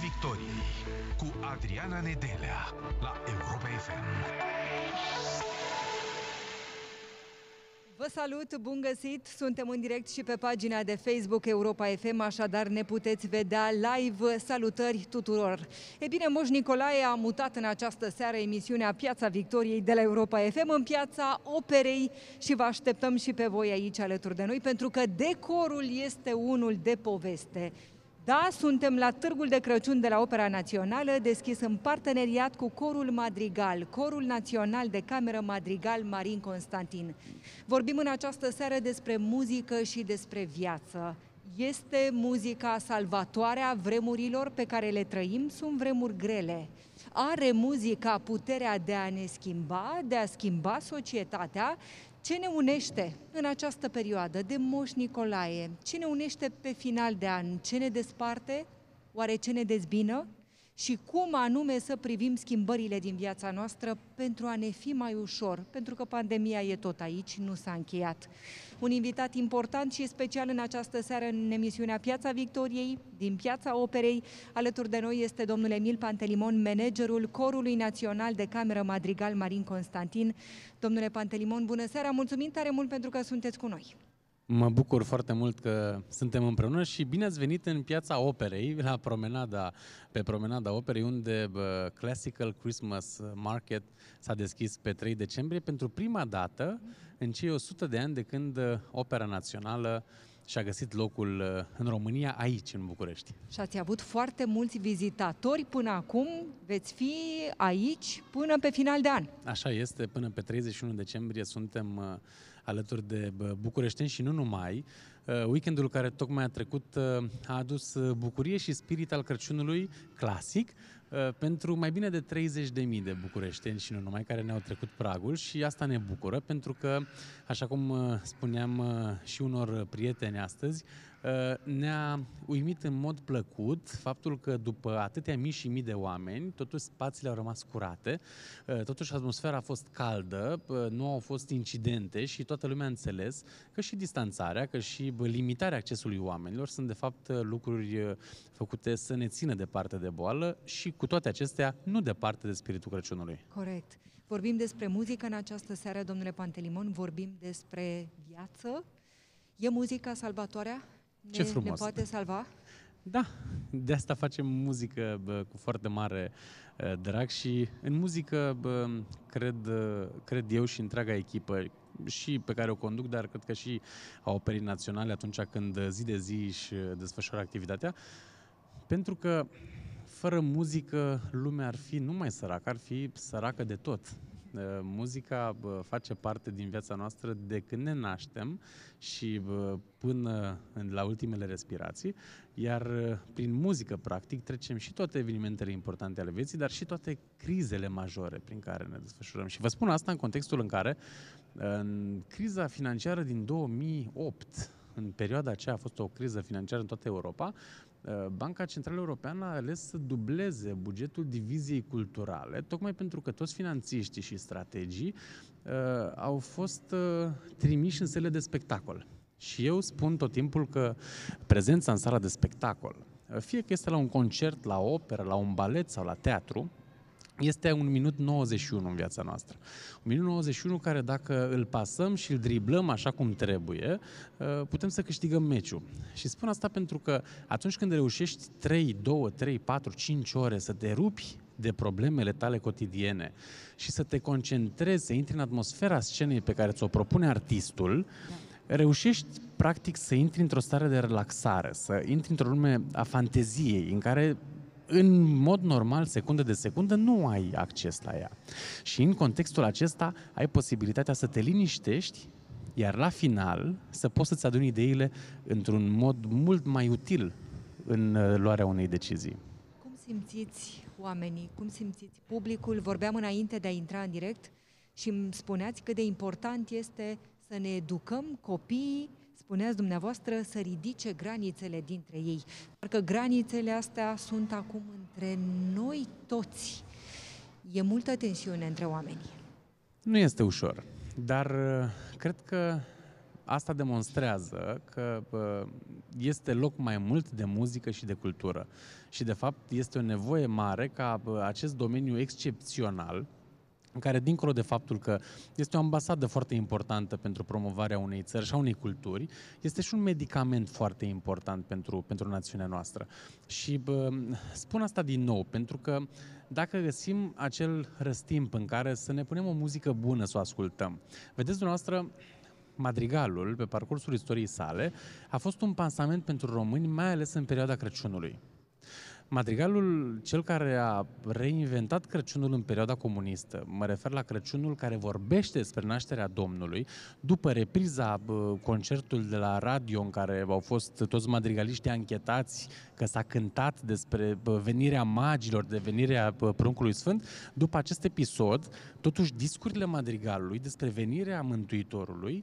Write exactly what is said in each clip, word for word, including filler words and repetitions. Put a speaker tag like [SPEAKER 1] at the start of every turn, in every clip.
[SPEAKER 1] Victoriei cu Adriana Nedelea la Europa F M.
[SPEAKER 2] Vă salut, bun găsit! Suntem în direct și pe pagina de Facebook Europa F M, așadar ne puteți vedea live. Salutări tuturor! E bine, Moș Nicolae a mutat în această seară emisiunea Piața Victoriei de la Europa F M în Piața Operei și vă așteptăm și pe voi aici alături de noi, pentru că decorul este unul de poveste. Da, suntem la Târgul de Crăciun de la Opera Națională, deschis în parteneriat cu Corul Madrigal, Corul Național de Cameră Madrigal Marin Constantin. Vorbim în această seară despre muzică și despre viață. Este muzica salvatoare a vremurilor pe care le trăim? Sunt vremuri grele. Are muzica puterea de a ne schimba, de a schimba societatea? Ce ne unește în această perioadă de Moș Nicolae? Ce ne unește pe final de an? Ce ne desparte? Oare ce ne dezbină? Și cum anume să privim schimbările din viața noastră pentru a ne fi mai ușor? Pentru că pandemia e tot aici, nu s-a încheiat. Un invitat important și special în această seară în emisiunea Piața Victoriei, din Piața Operei. Alături de noi este domnul Emil Pantelimon, managerul Corului Național de Cameră Madrigal Marin Constantin. Domnule Pantelimon, bună seara! Mulțumim tare mult pentru că sunteți cu noi.
[SPEAKER 3] Mă bucur foarte mult că suntem împreună și bine ați venit în Piața Operei, la promenada, pe promenada Operei, unde bă, Classical Christmas Market s-a deschis pe trei decembrie pentru prima dată în cei o sută de ani de când Opera Națională și-a găsit locul în România, aici, în București.
[SPEAKER 2] Și ați avut foarte mulți vizitatori până acum, veți fi aici până pe final de an.
[SPEAKER 3] Așa este, până pe treizeci și unu decembrie suntem alături de bucureșteni și nu numai. Weekendul care tocmai a trecut a adus bucurie și spirit al Crăciunului clasic pentru mai bine de treizeci de mii de bucureșteni și nu numai, care ne-au trecut pragul, și asta ne bucură pentru că, așa cum spuneam și unor prieteni astăzi, ne-a uimit în mod plăcut faptul că după atâtea mii și mii de oameni, totuși spațiile au rămas curate, totuși atmosfera a fost caldă, nu au fost incidente și toată lumea a înțeles că și distanțarea, că și limitarea accesului oamenilor sunt de fapt lucruri făcute să ne țină departe de boală și cu toate acestea nu departe de spiritul Crăciunului.
[SPEAKER 2] Corect. Vorbim despre muzică în această seară, domnule Pantelimon, vorbim despre viață. E muzica salvatoarea? Ne,
[SPEAKER 3] Ce frumos!
[SPEAKER 2] Ne poate salva?
[SPEAKER 3] Da, de asta facem muzică bă, cu foarte mare uh, drag și în muzică bă, cred, uh, cred eu și întreaga echipă și pe care o conduc, dar cred că și a Operei Naționale atunci când zi de zi își desfășoară activitatea, pentru că fără muzică lumea ar fi nu mai săracă, ar fi săracă de tot. Muzica face parte din viața noastră de când ne naștem și până la ultimele respirații, iar prin muzică, practic, trecem și toate evenimentele importante ale vieții, dar și toate crizele majore prin care ne desfășurăm. Și vă spun asta în contextul în care, în criza financiară din două mii opt, în perioada aceea a fost o criză financiară în toată Europa, Banca Centrală Europeană a ales să dubleze bugetul diviziei culturale, tocmai pentru că toți finanțiștii și strategii uh, au fost uh, trimiși în sale de spectacol. Și eu spun tot timpul că prezența în sala de spectacol, fie că este la un concert, la operă, la un balet sau la teatru, este un minut nouăzeci și unu în viața noastră. Un minut nouăzeci și unu care, dacă îl pasăm și îl driblăm așa cum trebuie, putem să câștigăm meciul. Și spun asta pentru că atunci când reușești trei, doi, trei, patru, cinci ore să te rupi de problemele tale cotidiene și să te concentrezi, să intri în atmosfera scenei pe care ți-o propune artistul, reușești practic să intri într-o stare de relaxare, să intri într-o lume a fanteziei în care în mod normal, secundă de secundă, nu ai acces la ea. Și în contextul acesta ai posibilitatea să te liniștești, iar la final să poți să-ți aduni ideile într-un mod mult mai util în luarea unei decizii.
[SPEAKER 2] Cum simțiți oamenii? Cum simțiți publicul? Vorbeam înainte de a intra în direct și îmi spuneați cât de important este să ne educăm copiii, spuneați dumneavoastră, să ridice granițele dintre ei. Parcă granițele astea sunt acum între noi toți. E multă tensiune între oameni.
[SPEAKER 3] Nu este ușor, dar cred că asta demonstrează că uh, este loc mai mult de muzică și de cultură. Și, de fapt, este o nevoie mare ca uh, acest domeniu excepțional, în care, dincolo de faptul că este o ambasadă foarte importantă pentru promovarea unei țări și a unei culturi, este și un medicament foarte important pentru, pentru națiunea noastră. Și bă, spun asta din nou, pentru că dacă găsim acel răstimp în care să ne punem o muzică bună să o ascultăm, vedeți dumneavoastră, Madrigalul, pe parcursul istoriei sale, a fost un pansament pentru români, mai ales în perioada Crăciunului. Madrigalul, cel care a reinventat Crăciunul în perioada comunistă, mă refer la Crăciunul care vorbește despre nașterea Domnului, după repriza concertul de la radio în care au fost toți madrigaliștii anchetați că s-a cântat despre venirea magilor, de venirea Pruncului Sfânt, după acest episod, totuși discurile Madrigalului despre venirea Mântuitorului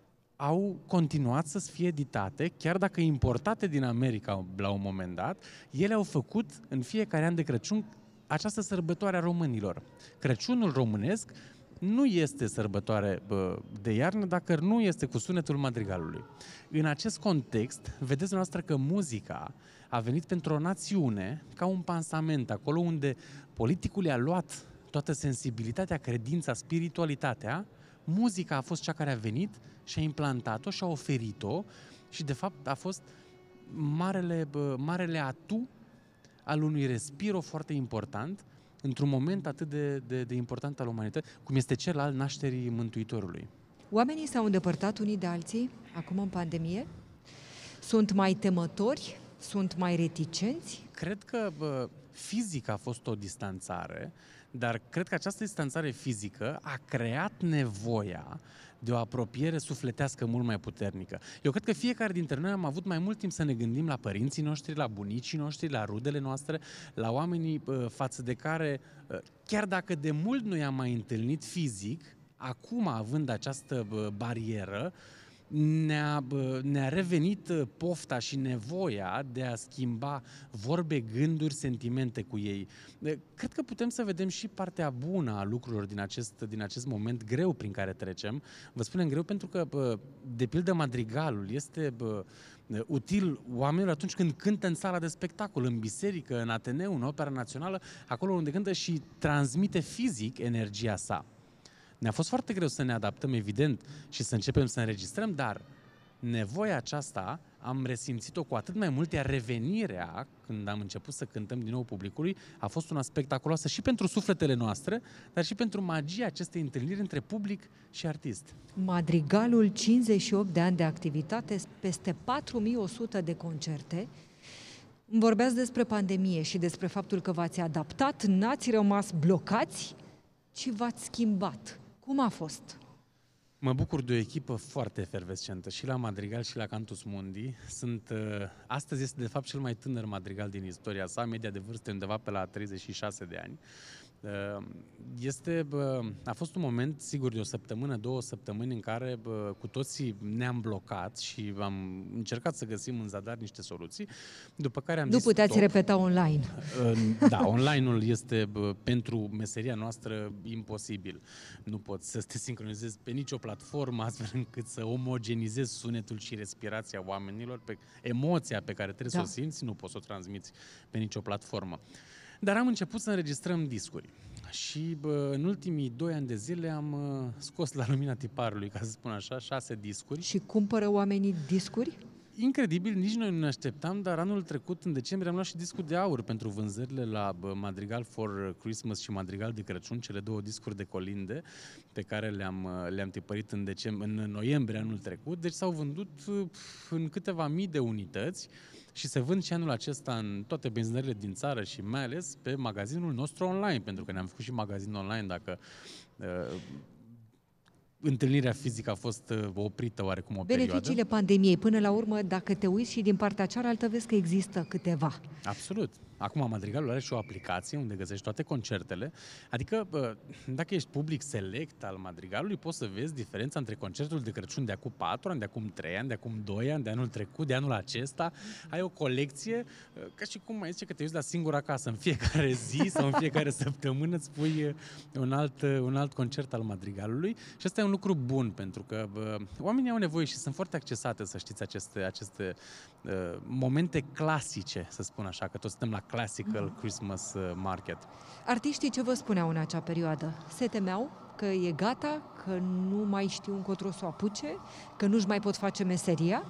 [SPEAKER 3] au continuat să fie editate, chiar dacă importate din America la un moment dat, ele au făcut în fiecare an de Crăciun această sărbătoare a românilor. Crăciunul românesc nu este sărbătoare bă, de iarnă dacă nu este cu sunetul madrigalului. În acest context, vedeți dumneavoastră că muzica a venit pentru o națiune ca un pansament, acolo unde politicul i-a luat toată sensibilitatea, credința, spiritualitatea, muzica a fost cea care a venit și a implantat-o și a oferit-o și, de fapt, a fost marele, marele atu al unui respiro foarte important într-un moment atât de, de, de important al umanității, cum este cel al nașterii Mântuitorului.
[SPEAKER 2] Oamenii s-au îndepărtat unii de alții, acum în pandemie? Sunt mai temători? Sunt mai reticenți?
[SPEAKER 3] Cred că bă, fizic a fost o distanțare, dar cred că această distanțare fizică a creat nevoia de o apropiere sufletească mult mai puternică. Eu cred că fiecare dintre noi am avut mai mult timp să ne gândim la părinții noștri, la bunicii noștri, la rudele noastre, la oamenii uh, față de care, uh, chiar dacă de mult nu i-am mai întâlnit fizic, acum, având această uh, barieră, ne-a, ne-a revenit pofta și nevoia de a schimba vorbe, gânduri, sentimente cu ei. Cred că putem să vedem și partea bună a lucrurilor din acest, din acest moment greu prin care trecem. Vă spunem greu pentru că, de pildă, madrigalul este util oamenilor atunci când cântă în sala de spectacol, în biserică, în Ateneu, în Opera Națională, acolo unde cântă și transmite fizic energia sa. Ne-a fost foarte greu să ne adaptăm, evident, și să începem să înregistrăm, dar nevoia aceasta am resimțit-o cu atât mai mult, iar revenirea, când am început să cântăm din nou publicului, a fost una spectaculoasă și pentru sufletele noastre, dar și pentru magia acestei întâlniri între public și artist.
[SPEAKER 2] Madrigalul, cincizeci și opt de ani de activitate, peste patru mii o sută de concerte. Vorbeați despre pandemie și despre faptul că v-ați adaptat, n-ați rămas blocați, ci v-ați schimbat. Cum a fost?
[SPEAKER 3] Mă bucur de o echipă foarte efervescentă și la Madrigal și la Cantus Mundi. Sunt, uh, astăzi este de fapt cel mai tânăr madrigal din istoria sa, media de vârstă undeva pe la treizeci și șase de ani. Uh, este, uh, a fost un moment, sigur, de o săptămână, două săptămâni în care uh, cu toții ne-am blocat și am încercat să găsim în zadar niște soluții, după care am
[SPEAKER 2] nu
[SPEAKER 3] zis...
[SPEAKER 2] Nu puteți
[SPEAKER 3] stop.
[SPEAKER 2] repeta online.
[SPEAKER 3] Uh, da, online-ul este uh, pentru meseria noastră imposibil. Nu poți să te sincronizezi pe nicio platformă astfel încât să omogenizezi sunetul și respirația oamenilor, pe emoția pe care trebuie da. să o simți, nu poți să o transmiți pe nicio platformă. Dar am început să înregistrăm discuri și bă, în ultimii doi ani de zile am uh, scos la lumina tiparului, ca să spun așa, șase discuri.
[SPEAKER 2] Și cumpără oamenii discuri?
[SPEAKER 3] Incredibil, nici noi nu ne așteptam, dar anul trecut, în decembrie, am luat și discul de aur pentru vânzările la bă, Madrigal for Christmas și Madrigal de Crăciun, cele două discuri de colinde pe care le-am, le-am tipărit în, decembrie, în noiembrie anul trecut. Deci s-au vândut în câteva mii de unități și se vând și anul acesta în toate benzinările din țară și mai ales pe magazinul nostru online, pentru că ne-am făcut și magazin online dacă uh, întâlnirea fizică a fost uh, oprită oarecum o
[SPEAKER 2] Beneficiile
[SPEAKER 3] perioadă.
[SPEAKER 2] pandemiei, până la urmă, dacă te uiți și din partea cealaltă, vezi că există câteva.
[SPEAKER 3] Absolut. Acum Madrigalul are și o aplicație unde găsești toate concertele, adică dacă ești public select al Madrigalului, poți să vezi diferența între concertul de Crăciun de acum patru ani, de acum trei ani, de acum doi ani, de anul trecut, de anul acesta. Ai o colecție, ca și cum mai zice că te uiți la singur acasă, în fiecare zi sau în fiecare săptămână îți pui un alt, un alt concert al Madrigalului și asta e un lucru bun, pentru că bă, oamenii au nevoie și sunt foarte accesate, să știți, aceste, aceste uh, momente clasice, să spun așa, că toți suntem la Classical Christmas Market.
[SPEAKER 2] Artiștii ce vă spuneau în acea perioadă? Se temeau că e gata, că nu mai știu încotro să o apuce, că nu-și mai pot face meseria?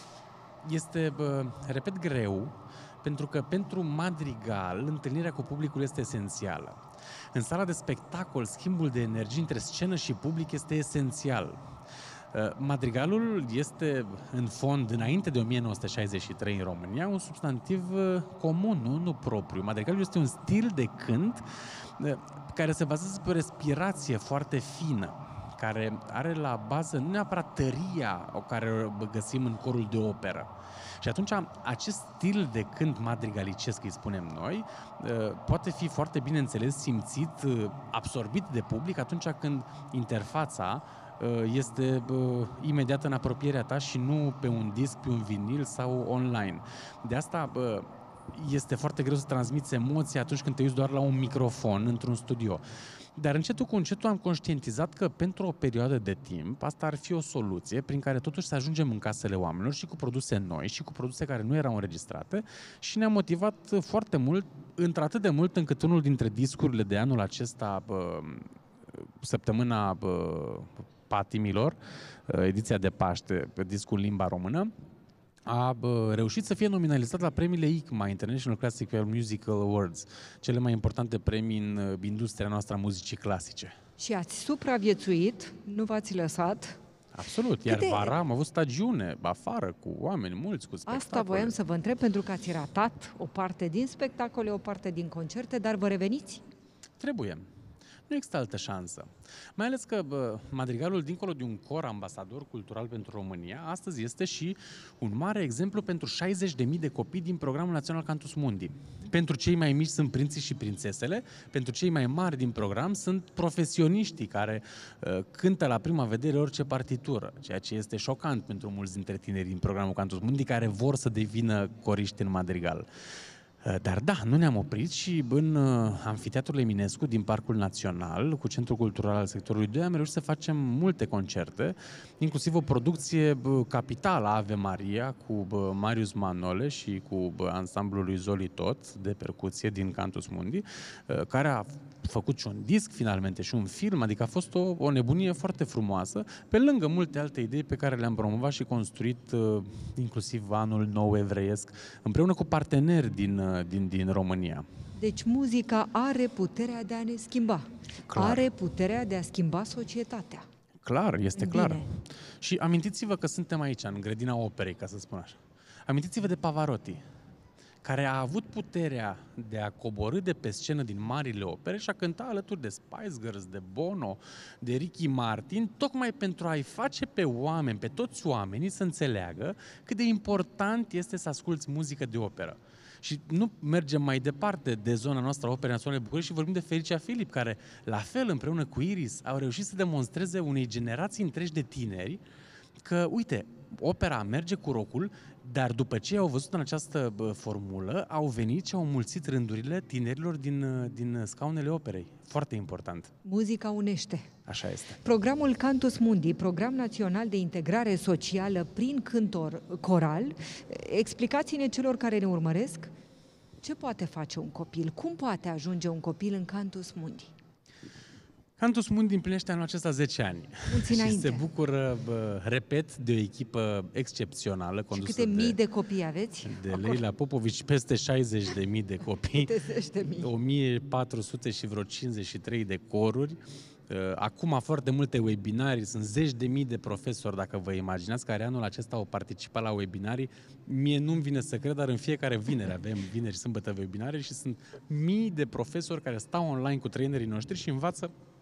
[SPEAKER 3] Este, bă, repet, greu, pentru că pentru Madrigal întâlnirea cu publicul este esențială. În sala de spectacol, schimbul de energie între scenă și public este esențial. Madrigalul este, în fond, înainte de o mie nouă sute șaizeci și trei în România, un substantiv comun, nu, nu propriu. Madrigalul este un stil de cânt care se bazează pe o respirație foarte fină, care are la bază nu neapărat tăria o care o găsim în corul de operă. Și atunci acest stil de cânt madrigalicesc, îi spunem noi, poate fi foarte bine înțeles, simțit, absorbit de public atunci când interfața este uh, imediat în apropierea ta și nu pe un disc, pe un vinil sau online. De asta uh, este foarte greu să transmiți emoții atunci când te uiți doar la un microfon într-un studio. Dar încetul cu încetul am conștientizat că pentru o perioadă de timp asta ar fi o soluție prin care totuși să ajungem în casele oamenilor și cu produse noi și cu produse care nu erau înregistrate și ne-a motivat foarte mult, într-atât de mult încât unul dintre discurile de anul acesta, uh, săptămâna uh, Patimilor, ediția de Paște, discul limba română, a reușit să fie nominalizat la premiile I C M A, International Classical Musical Awards, cele mai importante premii în industria noastră a muzicii clasice.
[SPEAKER 2] Și ați supraviețuit, nu v-ați lăsat.
[SPEAKER 3] Absolut, iar Câte... vara am avut stagiune afară cu oameni mulți, cu spectacole.
[SPEAKER 2] Asta voiam să vă întreb, pentru că ați ratat o parte din spectacole, o parte din concerte, dar vă reveniți?
[SPEAKER 3] Trebuie. Nu există altă șansă. Mai ales că bă, Madrigalul, dincolo de un cor ambasador cultural pentru România, astăzi este și un mare exemplu pentru șaizeci de mii de copii din programul național Cantus Mundi. Pentru cei mai mici sunt prinții și prințesele, pentru cei mai mari din program sunt profesioniștii care uh, cântă la prima vedere orice partitură, ceea ce este șocant pentru mulți dintre tineri din programul Cantus Mundi care vor să devină coriști în Madrigal. Dar da, nu ne-am oprit și în Amfiteatrul Eminescu din Parcul Național, cu Centrul Cultural al Sectorului doi, am reușit să facem multe concerte, inclusiv o producție capitală, Ave Maria, cu Marius Manole și cu ansamblul lui Zoli Tot, de percuție din Cantus Mundi, care a făcut și un disc finalmente și un film, adică a fost o, o nebunie foarte frumoasă, pe lângă multe alte idei pe care le-am promovat și construit, uh, inclusiv anul nou evreiesc, împreună cu parteneri din, uh, din, din România.
[SPEAKER 2] Deci muzica are puterea de a ne schimba, clar. Are puterea de a schimba societatea.
[SPEAKER 3] Clar, este Bine. clar. Și amintiți-vă că suntem aici, în grădina operei, ca să spun așa. Amintiți-vă de Pavarotti, care a avut puterea de a coborî de pe scenă din marile opere și a cânta alături de Spice Girls, de Bono, de Ricky Martin, tocmai pentru a-i face pe oameni, pe toți oamenii, să înțeleagă cât de important este să asculți muzică de operă. Și nu mergem mai departe de zona noastră a Operei Naționale București și vorbim de Felicia Filip, care, la fel, împreună cu Iris, au reușit să demonstreze unei generații întregi de tineri că, uite, opera merge cu rocul, dar după ce au văzut în această formulă, au venit și au mulțit rândurile tinerilor din, din scaunele operei. Foarte important.
[SPEAKER 2] Muzica unește.
[SPEAKER 3] Așa este.
[SPEAKER 2] Programul Cantus Mundi, program național de integrare socială prin cântor coral, explicați-ne celor care ne urmăresc ce poate face un copil, cum poate ajunge un copil în Cantus Mundi.
[SPEAKER 3] Cantus Mundi împlinește anul acesta zece ani.
[SPEAKER 2] Mulți
[SPEAKER 3] și
[SPEAKER 2] înainte.
[SPEAKER 3] se bucură, bă, repet, de o echipă excepțională condusă
[SPEAKER 2] și câte
[SPEAKER 3] de,
[SPEAKER 2] mii de copii aveți?
[SPEAKER 3] De Leila Popovici, peste șaizeci de mii de copii, o mie patru sute și vreo cincizeci și trei de coruri. Acum foarte multe webinarii, sunt zeci de mii de profesori, dacă vă imaginați, care anul acesta au participat la webinarii. Mie nu-mi vine să cred, dar în fiecare vineri avem vineri și sâmbătă webinarii și sunt mii de profesori care stau online cu trainerii noștri și învață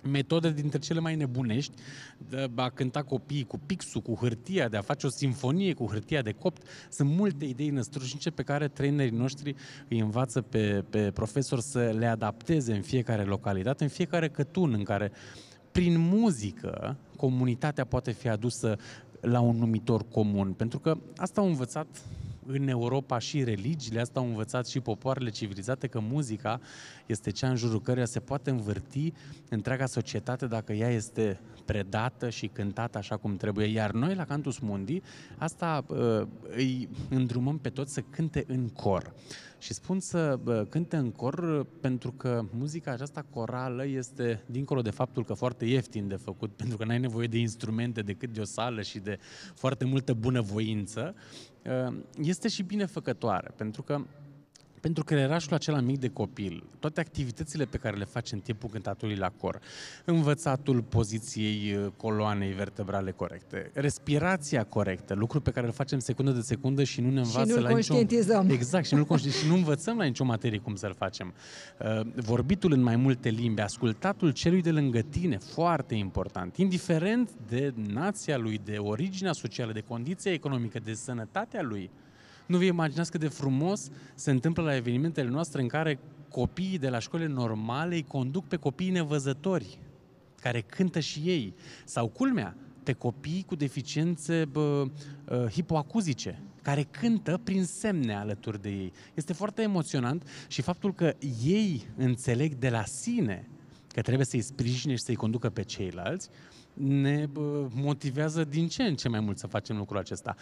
[SPEAKER 3] metode dintre cele mai nebunești, de a cânta copiii cu pixul, cu hârtia, de a face o simfonie cu hârtia de copt. Sunt multe idei năstrușnice pe care trainerii noștri îi învață pe, pe profesori să le adapteze în fiecare localitate, în fiecare cătun în care, prin muzică, comunitatea poate fi adusă la un numitor comun. Pentru că asta au învățat în Europa și religiile, asta au învățat și popoarele civilizate, că muzica este cea în jurul căreia se poate învârti întreaga societate dacă ea este predată și cântată așa cum trebuie. Iar noi, la Cantus Mundi, asta uh, îi îndrumăm pe toți să cânte în cor. Și spun să uh, cânte în cor pentru că muzica aceasta corală este, dincolo de faptul că foarte ieftin de făcut, pentru că n-ai nevoie de instrumente decât de o sală și de foarte multă bunăvoință, uh, este și binefăcătoare, pentru că pentru creierașul acela mic de copil, toate activitățile pe care le faci în timpul cântatului la cor, învățatul poziției coloanei vertebrale corecte, respirația corectă, lucru pe care îl facem secundă de secundă și nu ne învață
[SPEAKER 2] și nu-l
[SPEAKER 3] la
[SPEAKER 2] conștientizăm.
[SPEAKER 3] nicio... Exact, și nu și nu învățăm la nicio materie cum să-l facem. Vorbitul în mai multe limbi, ascultatul celui de lângă tine, foarte important, indiferent de nația lui, de originea socială, de condiția economică, de sănătatea lui. Nu vă imaginați cât de frumos se întâmplă la evenimentele noastre în care copiii de la școlile normale îi conduc pe copiii nevăzători, care cântă și ei. Sau, culmea, pe copiii cu deficiențe bă, uh, hipoacuzice, care cântă prin semne alături de ei. Este foarte emoționant și faptul că ei înțeleg de la sine că trebuie să-i sprijine și să-i conducă pe ceilalți, ne bă, motivează din ce în ce mai mult să facem lucrul acesta.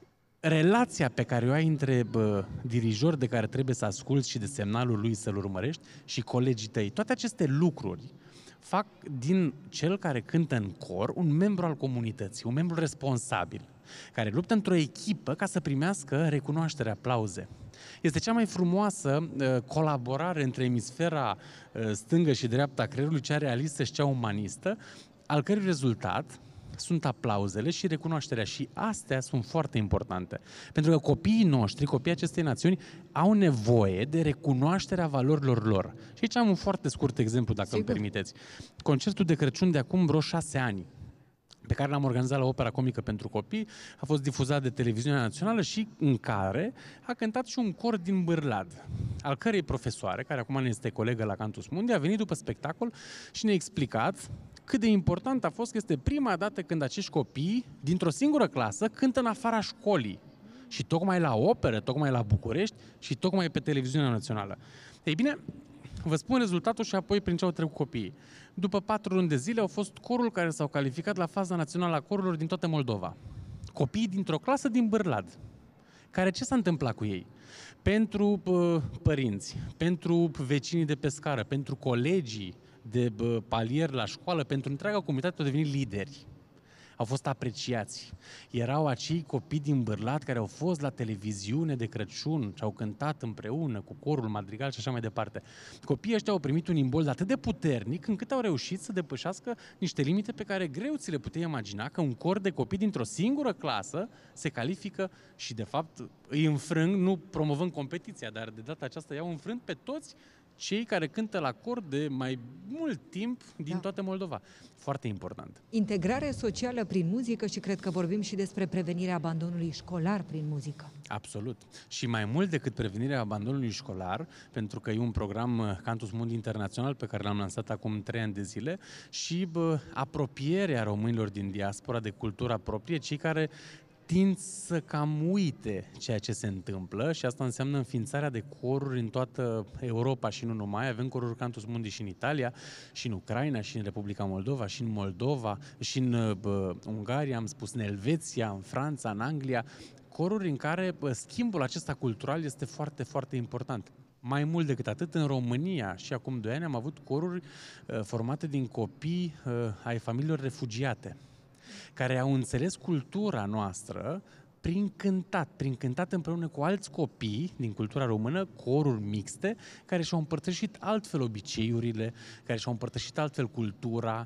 [SPEAKER 3] Relația pe care o ai între bă, dirijor de care trebuie să asculți și de semnalul lui să-l urmărești și colegii tăi, toate aceste lucruri fac din cel care cântă în cor un membru al comunității, un membru responsabil, care luptă într-o echipă ca să primească recunoaștere, aplauze. Este cea mai frumoasă uh, colaborare între emisfera uh, stângă și dreapta a creierului, cea realistă și cea umanistă, al cărui rezultat sunt aplauzele și recunoașterea, și astea sunt foarte importante. Pentru că copiii noștri, copiii acestei națiuni, au nevoie de recunoașterea valorilor lor. Și aici am un foarte scurt exemplu, dacă Sigur. îmi permiteți. Concertul de Crăciun de acum vreo șase ani, pe care l-am organizat la Opera Comică pentru Copii, a fost difuzat de Televiziunea Națională și în care a cântat și un cor din Bârlad, al cărei profesoare, care acum ne este colegă la Cantus Mundi, a venit după spectacol și ne-a explicat cât de important a fost că este prima dată când acești copii, dintr-o singură clasă, cântă în afara școlii. Și tocmai la operă, tocmai la București și tocmai pe Televiziunea Națională. Ei bine, vă spun rezultatul și apoi prin ce au trecut copiii. După patru luni de zile au fost corul care s-au calificat la faza națională a corurilor din toată Moldova. Copiii dintr-o clasă din Bârlad. Care ce s-a întâmplat cu ei? Pentru pă, părinți, pentru vecinii de pe scară, pentru colegii de bă, palier la școală, pentru întreaga comunitate au devenit lideri. Au fost apreciați. Erau acei copii din Bârlad care au fost la televiziune de Crăciun și au cântat împreună cu corul madrigal și așa mai departe. Copiii ăștia au primit un imbold atât de puternic încât au reușit să depășească niște limite pe care greu ți le puteai imagina, că un cor de copii dintr-o singură clasă se califică și de fapt îi înfrâng, nu promovând competiția, dar de data aceasta i-au înfrânt pe toți cei care cântă la cor de mai mult timp din da. toată Moldova. Foarte important.
[SPEAKER 2] Integrare socială prin muzică și cred că vorbim și despre prevenirea abandonului școlar prin muzică.
[SPEAKER 3] Absolut. Și mai mult decât prevenirea abandonului școlar, pentru că e un program Cantus Mundi Internațional pe care l-am lansat acum trei ani de zile, și bă, apropierea românilor din diaspora de cultura proprie, cei care tind să cam uite ceea ce se întâmplă, și asta înseamnă înființarea de coruri în toată Europa și nu numai. Avem coruri Cantus Mundi și în Italia, și în Ucraina, și în Republica Moldova, și în Moldova, și în bă, Ungaria, am spus, în Elveția, în Franța, în Anglia, coruri în care bă, schimbul acesta cultural este foarte, foarte important. Mai mult decât atât, în România, și acum doi ani, am avut coruri uh, formate din copii uh, ai familiilor refugiate, care au înțeles cultura noastră prin cântat, prin cântat împreună cu alți copii din cultura română, coruri mixte, care și-au împărtășit altfel obiceiurile, care și-au împărtășit altfel cultura,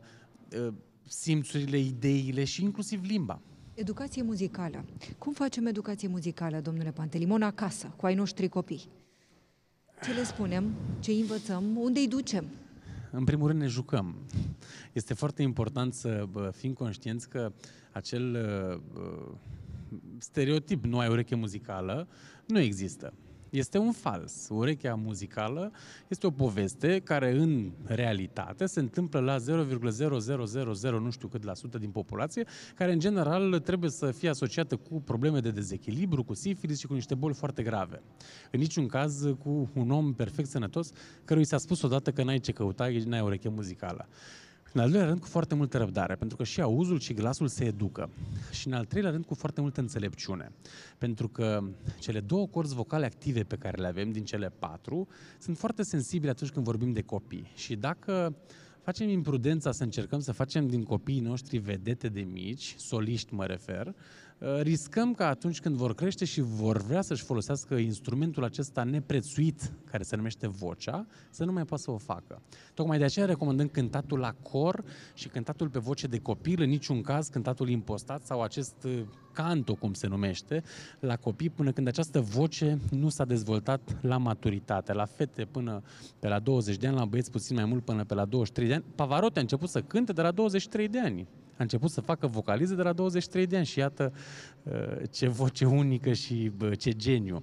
[SPEAKER 3] simțurile, ideile și inclusiv limba.
[SPEAKER 2] Educație muzicală. Cum facem educație muzicală, domnule Pantelimon, acasă, cu ai noștri copii? Ce le spunem? Ce învățăm? Unde îi ducem?
[SPEAKER 3] în primul rând ne jucăm. Este foarte important să fim conștienți că acel uh, stereotip, nu ai ureche muzicală, nu există. Este un fals. Urechea muzicală este o poveste care în realitate se întâmplă la zero virgulă zero zero zero zero nu știu cât la sută din populație, care în general trebuie să fie asociată cu probleme de dezechilibru, cu sifilis și cu niște boli foarte grave. În niciun caz cu un om perfect sănătos căruia i s-a spus odată că n-ai ce căuta, n-ai ureche muzicală. În al doilea rând, cu foarte multă răbdare, pentru că și auzul și glasul se educă. Și în al treilea rând, cu foarte multă înțelepciune. Pentru că cele două corzi vocale active pe care le avem din cele patru sunt foarte sensibile atunci când vorbim de copii. Și dacă facem imprudența să încercăm să facem din copiii noștri vedete de mici, soliști mă refer, riscăm că atunci când vor crește și vor vrea să-și folosească instrumentul acesta neprețuit, care se numește vocea, să nu mai poată să o facă. Tocmai de aceea recomandăm cântatul la cor și cântatul pe voce de copil, în niciun caz cântatul impostat sau acest canto, cum se numește, la copii, până când această voce nu s-a dezvoltat la maturitate. La fete până pe la douăzeci de ani, la băieți puțin mai mult până pe la douăzeci și trei de ani. Pavarotti a început să cânte de la douăzeci și trei de ani. A început să facă vocalize de la douăzeci și trei de ani și iată ce voce unică și ce geniu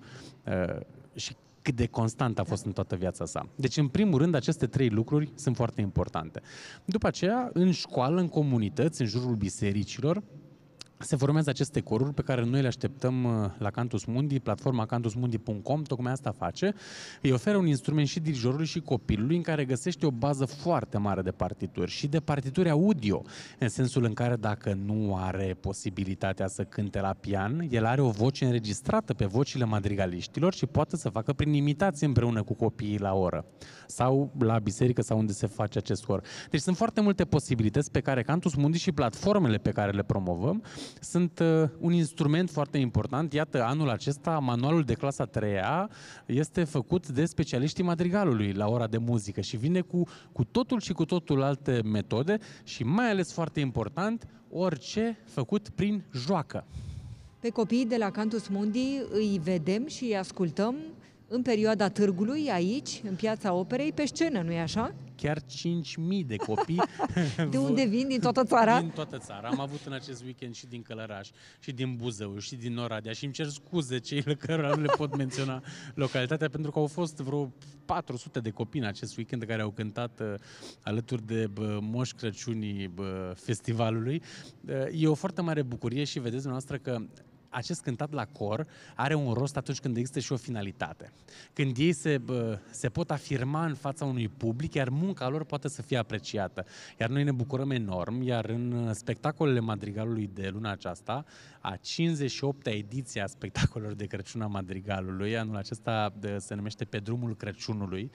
[SPEAKER 3] și cât de constant a fost în toată viața sa. Deci, în primul rând, aceste trei lucruri sunt foarte importante. După aceea, în școală, în comunități, în jurul bisericilor, se formează aceste coruri pe care noi le așteptăm la Cantus Mundi, platforma cantus mundi punct com, tocmai asta face. Îi oferă un instrument și dirijorului și copilului în care găsește o bază foarte mare de partituri și de partituri audio, în sensul în care dacă nu are posibilitatea să cânte la pian, el are o voce înregistrată pe vocile madrigaliștilor și poate să facă prin imitație împreună cu copiii la oră sau la biserică sau unde se face acest cor. Deci sunt foarte multe posibilități pe care Cantus Mundi și platformele pe care le promovăm sunt uh, un instrument foarte important. Iată, anul acesta, manualul de clasa a treia este făcut de specialiștii madrigalului la ora de muzică și vine cu, cu totul și cu totul alte metode și mai ales foarte important, orice făcut prin joacă.
[SPEAKER 2] Pe copiii de la Cantus Mundi îi vedem și îi ascultăm în perioada târgului, aici, în Piața Operei, pe scenă, nu-i așa?
[SPEAKER 3] Chiar cinci mii de copii.
[SPEAKER 2] De unde vin? Din toată țara?
[SPEAKER 3] Din toată țara. Am avut în acest weekend și din Călăraș, și din Buzău, și din Oradea. Și îmi cer scuze cei cărora nu le pot menționa localitatea, pentru că au fost vreo patru sute de copii în acest weekend care au cântat uh, alături de bă, Moș Crăciunii bă, festivalului. Uh, e o foarte mare bucurie și vedeți dumneavoastră că acest cântat la cor are un rost atunci când există și o finalitate. Când ei se, bă, se pot afirma în fața unui public, iar munca lor poate să fie apreciată. Iar noi ne bucurăm enorm, iar în spectacolele Madrigalului de luna aceasta, a cincizeci și opta ediție a spectacolelor de Crăciun a Madrigalului, anul acesta de, se numește Pe drumul Crăciunului,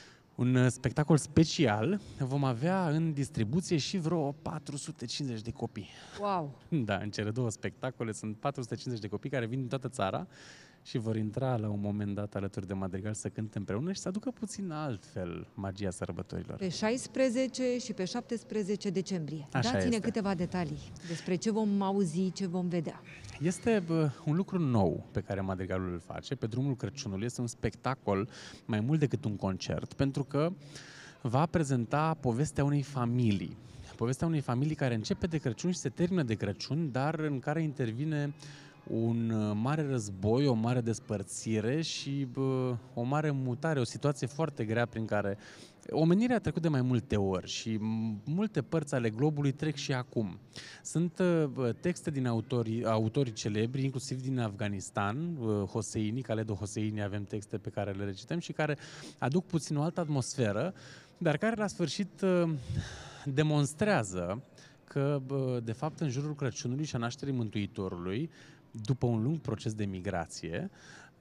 [SPEAKER 3] un spectacol special, vom avea în distribuție și vreo patru sute cincizeci de copii.
[SPEAKER 2] Wow!
[SPEAKER 3] Da, în cele două spectacole sunt patru sute cincizeci de copii care vin din toată țara și vor intra la un moment dat alături de madrigal să cânte împreună și să aducă puțin altfel magia sărbătorilor.
[SPEAKER 2] Pe șaisprezece și pe șaptesprezece decembrie.
[SPEAKER 3] Așa
[SPEAKER 2] Dați-ne
[SPEAKER 3] este.
[SPEAKER 2] câteva detalii despre ce vom auzi, ce vom vedea.
[SPEAKER 3] Este bă, un lucru nou pe care madrigalul îl face. Pe drumul Crăciunului este un spectacol mai mult decât un concert, pentru că va prezenta povestea unei familii. Povestea unei familii care începe de Crăciun și se termină de Crăciun, dar în care intervine un mare război, o mare despărțire și bă, o mare mutare, o situație foarte grea prin care omenirea a trecut de mai multe ori și multe părți ale globului trec și acum. Sunt uh, texte din autorii, autorii celebri, inclusiv din Afganistan, uh, Hosseini, Khaled Hosseini, avem texte pe care le recităm și care aduc puțin o altă atmosferă, dar care la sfârșit uh, demonstrează că, uh, de fapt, în jurul Crăciunului și a nașterii Mântuitorului, după un lung proces de migrație,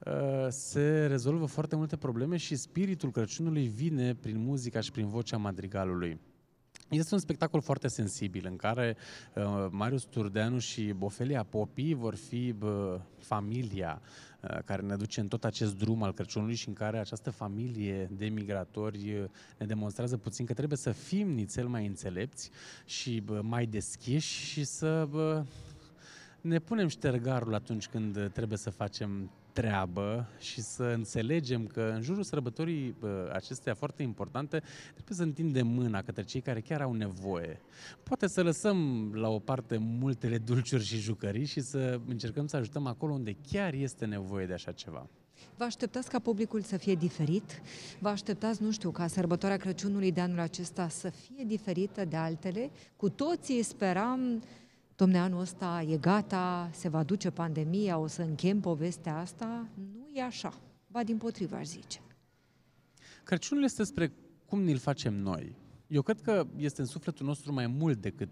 [SPEAKER 3] se rezolvă foarte multe probleme și spiritul Crăciunului vine prin muzica și prin vocea madrigalului. Este un spectacol foarte sensibil în care uh, Marius Turdeanu și Ofelia Popi vor fi bă, familia uh, care ne duce în tot acest drum al Crăciunului și în care această familie de migratori ne demonstrează puțin că trebuie să fim nițel mai înțelepți și bă, mai deschiși și să... Bă, ne punem ștergarul atunci când trebuie să facem treabă și să înțelegem că în jurul sărbătorii acestea foarte importante trebuie să întindem mâna către cei care chiar au nevoie. Poate să lăsăm la o parte multele dulciuri și jucării și să încercăm să ajutăm acolo unde chiar este nevoie de așa ceva.
[SPEAKER 2] Vă așteptați ca publicul să fie diferit? Vă așteptați, nu știu, ca sărbătoarea Crăciunului de anul acesta să fie diferită de altele? Cu toții speram, dom'le, anul ăsta e gata, se va duce pandemia, o să închem povestea asta. Nu e așa. Ba dimpotrivă, aș zice.
[SPEAKER 3] Crăciunul este despre cum ne-l facem noi. Eu cred că este în sufletul nostru mai mult decât,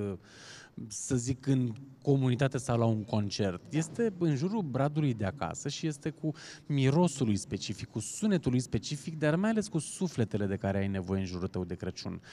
[SPEAKER 3] să zic, în comunitate sau la un concert. Este în jurul bradului de acasă și este cu mirosul lui specific, cu sunetul lui specific, dar mai ales cu sufletele de care ai nevoie în jurul tău de Crăciun.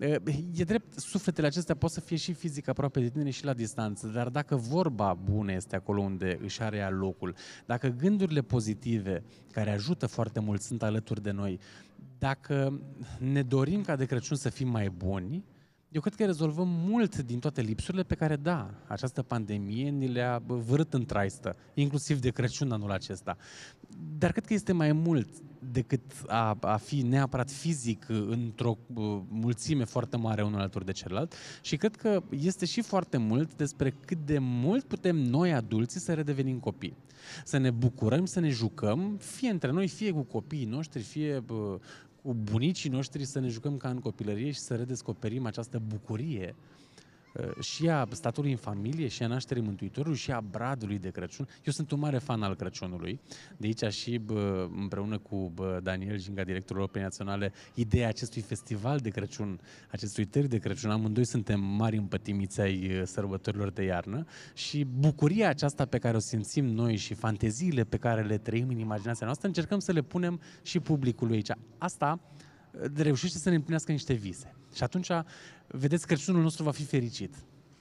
[SPEAKER 3] E drept, sufletele acestea pot să fie și fizic aproape de tine și la distanță, dar dacă vorba bună este acolo unde își are ea locul, dacă gândurile pozitive care ajută foarte mult sunt alături de noi, dacă ne dorim ca de Crăciun să fim mai buni, eu cred că rezolvăm mult din toate lipsurile pe care, da, această pandemie ni le-a vârât în traistă, inclusiv de Crăciun anul acesta. Dar cred că este mai mult decât a, a fi neapărat fizic într-o mulțime foarte mare unul alături de celălalt și cred că este și foarte mult despre cât de mult putem noi, adulții, să redevenim copii. Să ne bucurăm, să ne jucăm, fie între noi, fie cu copiii noștri, fie cu bunicii noștri, să ne jucăm ca în copilărie și să redescoperim această bucurie și a statului în familie, și a nașterii Mântuitorului, și a bradului de Crăciun. Eu sunt un mare fan al Crăciunului. De aici și bă, împreună cu bă, Daniel Jinga, directorul Europei Naționale, ideea acestui festival de Crăciun, acestui târg de Crăciun. Amândoi suntem mari împătimiți ai sărbătorilor de iarnă și bucuria aceasta pe care o simțim noi și fanteziile pe care le trăim în imaginația noastră, încercăm să le punem și publicului aici. Asta reușește să ne împlinească niște vise. Și atunci, vedeți, Crăciunul nostru va fi fericit.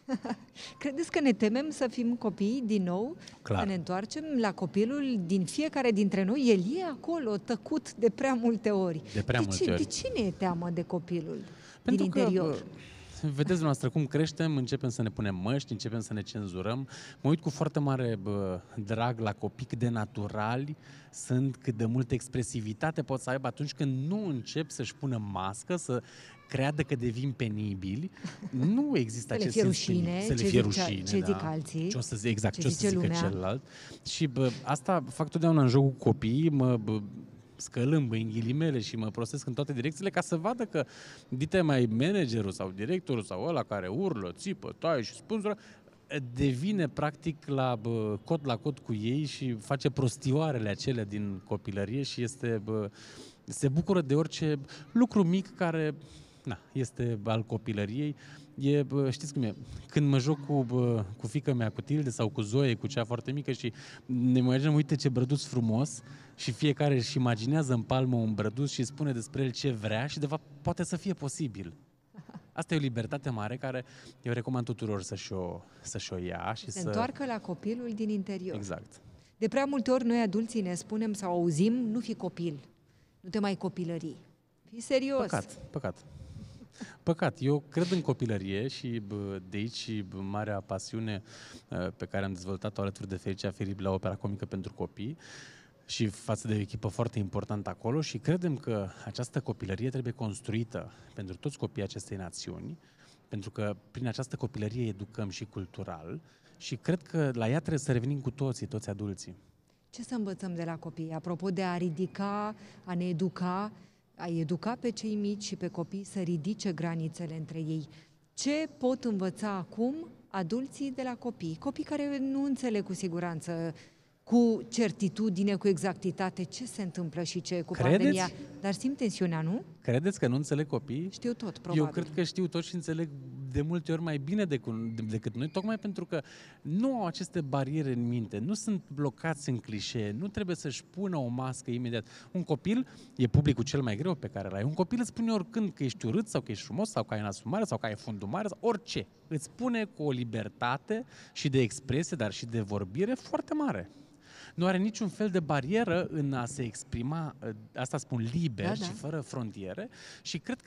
[SPEAKER 2] Credeți că ne temem să fim copii din nou?
[SPEAKER 3] Clar.
[SPEAKER 2] Să ne întoarcem la copilul din fiecare dintre noi? El e acolo, tăcut de prea multe ori.
[SPEAKER 3] De prea
[SPEAKER 2] de
[SPEAKER 3] multe
[SPEAKER 2] ce,
[SPEAKER 3] ori.
[SPEAKER 2] De ce ne e teamă de copilul
[SPEAKER 3] Pentru
[SPEAKER 2] din
[SPEAKER 3] că,
[SPEAKER 2] interior?
[SPEAKER 3] Vedeți dumneavoastră cum creștem, începem să ne punem măști, începem să ne cenzurăm. Mă uit cu foarte mare bă, drag la copii, cât de naturali sunt, cât de multă expresivitate pot să aibă atunci când nu încep să-și pună mască, să creadă că devin penibili. Nu există
[SPEAKER 2] să
[SPEAKER 3] acest
[SPEAKER 2] le fie rușine,
[SPEAKER 3] să le
[SPEAKER 2] ce,
[SPEAKER 3] fie
[SPEAKER 2] zic,
[SPEAKER 3] rușine,
[SPEAKER 2] ce
[SPEAKER 3] da.
[SPEAKER 2] zic alții,
[SPEAKER 3] ce o să zic, exact,
[SPEAKER 2] ce,
[SPEAKER 3] ce o să zică
[SPEAKER 2] lumea.
[SPEAKER 3] celălalt. Și bă, asta fac totdeauna în jocul copiii, mă bă, scălâmbă în ghilimele și mă prostesc în toate direcțiile ca să vadă că dite mai managerul sau directorul sau ăla care urlă, țipă, taie și spânzură, devine practic la bă, cot la cot cu ei și face prostioarele acelea din copilărie și este bă, se bucură de orice lucru mic care na, este al copilăriei. E, bă, știți cum e? Când mă joc cu, bă, cu fiica mea, cu Tilde sau cu Zoe, cu cea foarte mică și ne imaginăm, uite ce brăduț frumos și fiecare își imaginează în palmă un brăduț și spune despre el ce vrea și de fapt poate să fie posibil. Asta e o libertate mare care eu recomand tuturor să-și o, să-și o ia și
[SPEAKER 2] se
[SPEAKER 3] să...
[SPEAKER 2] întoarcă la copilul din interior.
[SPEAKER 3] Exact.
[SPEAKER 2] De prea multe ori noi adulții ne spunem sau auzim, nu fi copil, nu te mai copilări. Fii serios.
[SPEAKER 3] Păcat, păcat. Păcat. Eu cred în copilărie și bă, de aici și bă, marea pasiune uh, pe care am dezvoltat-o alături de Fericea Filip la Opera Comică pentru Copii și față de o echipă foarte importantă acolo și credem că această copilărie trebuie construită pentru toți copiii acestei națiuni, pentru că prin această copilărie educăm și cultural și cred că la ea trebuie să revenim cu toții, toți adulții.
[SPEAKER 2] Ce să învățăm de la copii? Apropo de a ridica, a ne educa, a educa pe cei mici și pe copii să ridice granițele între ei. Ce pot învăța acum adulții de la copii? Copii care nu înțeleg cu siguranță, cu certitudine, cu exactitate ce se întâmplă și ce cu
[SPEAKER 3] Credeți?
[SPEAKER 2] pandemia. Dar simt tensiunea, nu?
[SPEAKER 3] Credeți că nu înțeleg copiii?
[SPEAKER 2] Știu tot, probabil.
[SPEAKER 3] Eu cred că știu tot și înțeleg de multe ori mai bine decât noi, tocmai pentru că nu au aceste bariere în minte, nu sunt blocați în clișee, nu trebuie să-și pună o mască imediat. Un copil e publicul cel mai greu pe care l-ai. Un copil îți spune oricând că ești urât sau că ești frumos sau că ai nasul mare sau că ai fundul mare sau orice. Îți spune cu o libertate și de expresie, dar și de vorbire foarte mare. Nu are niciun fel de barieră în a se exprima, asta spun, liber
[SPEAKER 2] da, da.
[SPEAKER 3] și fără frontiere și cred că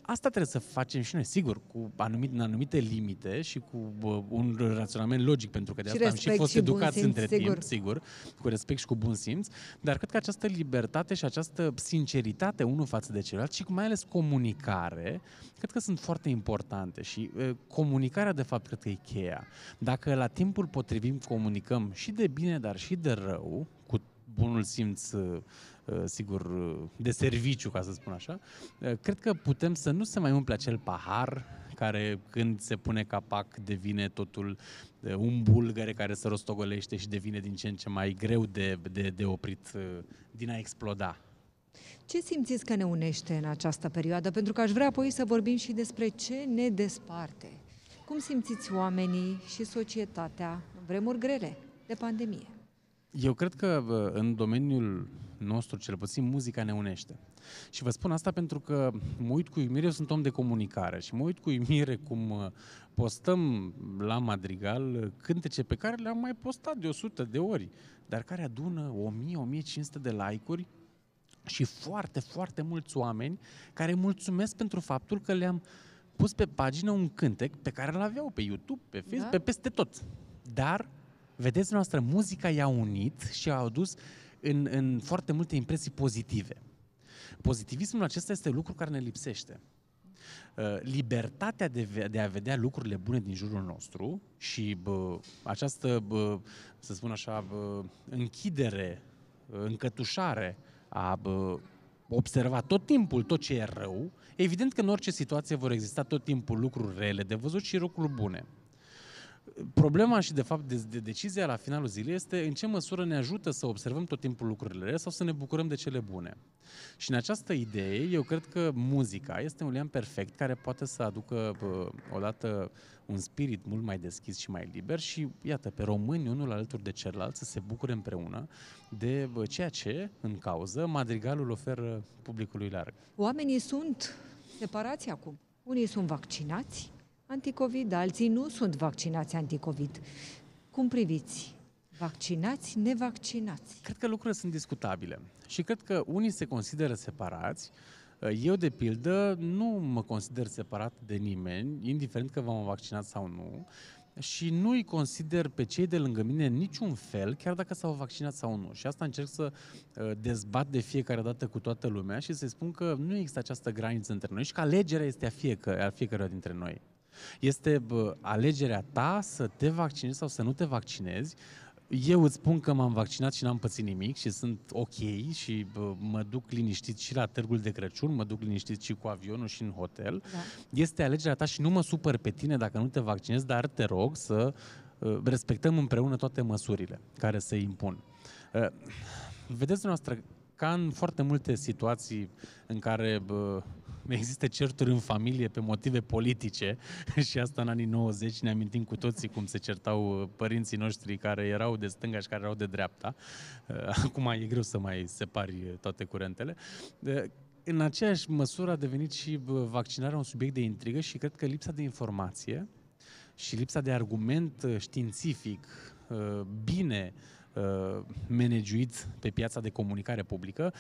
[SPEAKER 3] asta trebuie să facem și noi, sigur, cu anumite, în anumite limite și cu uh, un raționament logic, pentru că de
[SPEAKER 2] Și
[SPEAKER 3] asta am și fost
[SPEAKER 2] și bun
[SPEAKER 3] educați
[SPEAKER 2] simț,
[SPEAKER 3] între
[SPEAKER 2] sigur.
[SPEAKER 3] timp, sigur, cu respect și cu bun simț, dar cred că această libertate și această sinceritate unul față de celălalt și mai ales comunicare, cred că sunt foarte importante și uh, comunicarea, de fapt, cred că e cheia. Dacă la timpul potrivit comunicăm și de bine, dar și de rău, cu bunul simț, uh, sigur, de serviciu, ca să spun așa, cred că putem să nu se mai umple acel pahar care, când se pune capac, devine totul un bulgăre care se rostogolește și devine din ce în ce mai greu de, de, de oprit din a exploda.
[SPEAKER 2] Ce simțiți că ne unește în această perioadă? Pentru că aș vrea apoi să vorbim și despre ce ne desparte. Cum simțiți oamenii și societatea în vremuri grele de pandemie?
[SPEAKER 3] Eu cred că în domeniul nostru, cel puțin, muzica ne unește. Și vă spun asta pentru că mă uit cu uimire, eu sunt om de comunicare și mă uit cu uimire cum postăm la Madrigal cântece pe care le-am mai postat de o sută de ori, dar care adună o mie - o mie cinci sute de like-uri și foarte, foarte mulți oameni care mulțumesc pentru faptul că le-am pus pe pagină un cântec pe care îl aveau pe YouTube, pe Facebook, da? Pe peste tot. Dar, vedeți noastră, muzica i-a unit și a adus în, în foarte multe impresii pozitive. Pozitivismul acesta este lucru care ne lipsește. Libertatea de, de a vedea lucrurile bune din jurul nostru și bă, această, bă, să spun așa, bă, închidere, încătușare a bă, observa tot timpul tot ce e rău, evident că în orice situație vor exista tot timpul lucruri rele de văzut și lucruri bune. Problema și, de fapt, de, de decizia la finalul zilei este în ce măsură ne ajută să observăm tot timpul lucrurile rele sau să ne bucurăm de cele bune. Și în această idee, eu cred că muzica este un lian perfect care poate să aducă bă, odată un spirit mult mai deschis și mai liber și, iată, pe români, unul alături de celălalt, să se bucure împreună de bă, ceea ce, în cauză, Madrigalul oferă publicului larg.
[SPEAKER 2] Oamenii sunt separați acum. Unii sunt vaccinați anticovid, alții nu sunt vaccinați anticovid. Cum priviți? Vaccinați, nevaccinați?
[SPEAKER 3] Cred că lucrurile sunt discutabile și cred că unii se consideră separați. Eu, de pildă, nu mă consider separat de nimeni, indiferent că v-am vaccinat sau nu, și nu-i consider pe cei de lângă mine în niciun fel, chiar dacă s-au vaccinat sau nu. Și asta încerc să dezbat de fiecare dată cu toată lumea și să-i spun că nu există această graniță între noi și că alegerea este a fiecare, a fiecare dintre noi. Este bă, alegerea ta să te vaccinezi sau să nu te vaccinezi. Eu îți spun că m-am vaccinat și n-am pățit nimic și sunt ok și bă, mă duc liniștit și la târgul de Crăciun, mă duc liniștit și cu avionul și în hotel. Da. Este alegerea ta și nu mă supăr pe tine dacă nu te vaccinezi, dar te rog să uh, respectăm împreună toate măsurile care se impun. Uh, vedeți dumneavoastră, ca în foarte multe situații în care bă, există certuri în familie pe motive politice și asta în anii nouăzeci, ne amintim cu toții cum se certau părinții noștri care erau de stânga și care erau de dreapta. Acum e greu să mai separi toate curentele. În aceeași măsură a devenit și vaccinarea un subiect de intrigă și cred că lipsa de informație și lipsa de argument științific bine managuit pe piața de comunicare publică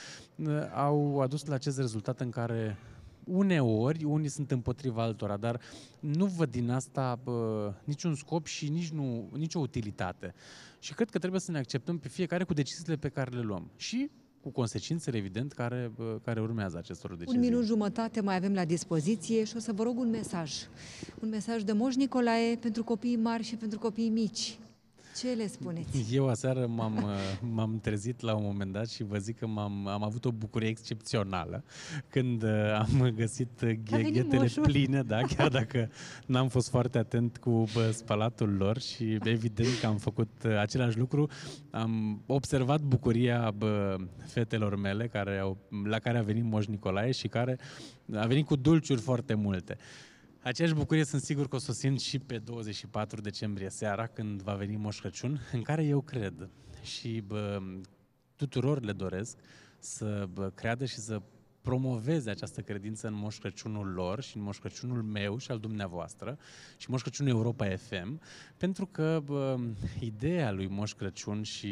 [SPEAKER 3] au adus la acest rezultat în care uneori unii sunt împotriva altora, dar nu văd din asta bă, niciun scop și nici nu, nicio utilitate. Și cred că trebuie să ne acceptăm pe fiecare cu deciziile pe care le luăm și cu consecințele, evident, care, bă, care urmează acestor decizii.
[SPEAKER 2] Un minut jumătate mai avem la dispoziție și o să vă rog un mesaj. Un mesaj de Moș Nicolae pentru copiii mari și pentru copiii mici. Ce le spuneți?
[SPEAKER 3] Eu aseară m-am, m-am trezit la un moment dat și vă zic că m-am, am avut o bucurie excepțională când am găsit ghetele pline, da, chiar dacă n-am fost foarte atent cu bă, spălatul lor și evident că am făcut același lucru. Am observat bucuria bă, fetelor mele care au, la care a venit Moș Nicolae și care a venit cu dulciuri foarte multe. Aceeași bucurie sunt sigur că o să o simt și pe douăzeci și patru decembrie seara, când va veni Moș Crăciun, în care eu cred și bă, tuturor le doresc să bă, creadă și să promoveze această credință în Moș Crăciunul lor și în Moș Crăciunul meu și al dumneavoastră și Moș Crăciunul Europa F M, pentru că bă, ideea lui Moș Crăciun și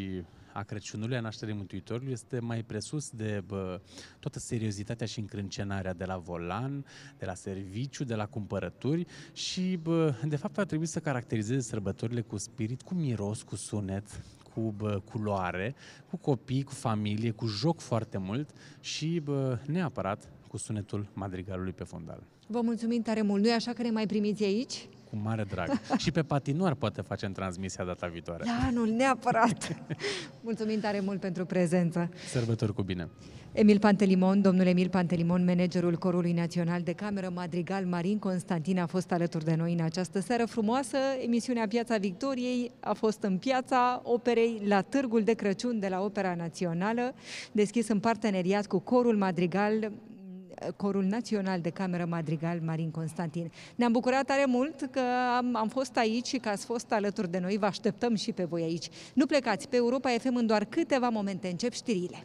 [SPEAKER 3] a Crăciunului, a nașterii Mântuitorului, este mai presus de bă, toată seriozitatea și încrâncenarea de la volan, de la serviciu, de la cumpărături și, bă, de fapt, ar trebui să caracterizeze sărbătorile cu spirit, cu miros, cu sunet, cu bă, culoare, cu copii, cu familie, cu joc foarte mult și, bă, neapărat, cu sunetul madrigalului pe fondal.
[SPEAKER 2] Vă mulțumim tare mult. Nu-i așa că ne mai primiți aici?
[SPEAKER 3] Cu mare drag. Și pe patinoar poate facem transmisia data viitoare.
[SPEAKER 2] Da, nu, neapărat. Mulțumim tare mult pentru prezență.
[SPEAKER 3] Sărbători cu bine.
[SPEAKER 2] Emil Pantelimon, domnul Emil Pantelimon, managerul Corului Național de Cameră Madrigal Marin Constantin, a fost alături de noi în această seară frumoasă. Emisiunea Piața Victoriei a fost în Piața Operei, la Târgul de Crăciun de la Opera Națională, deschis în parteneriat cu Corul Madrigal, Corul Național de Cameră Madrigal Marin Constantin. Ne-am bucurat tare mult că am, am fost aici și că ați fost alături de noi. Vă așteptăm și pe voi aici. Nu plecați, pe Europa F M în doar câteva momente încep știrile.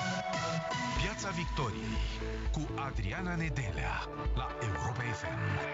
[SPEAKER 1] Piața Victoriei cu Adriana Nedelea la Europa F M.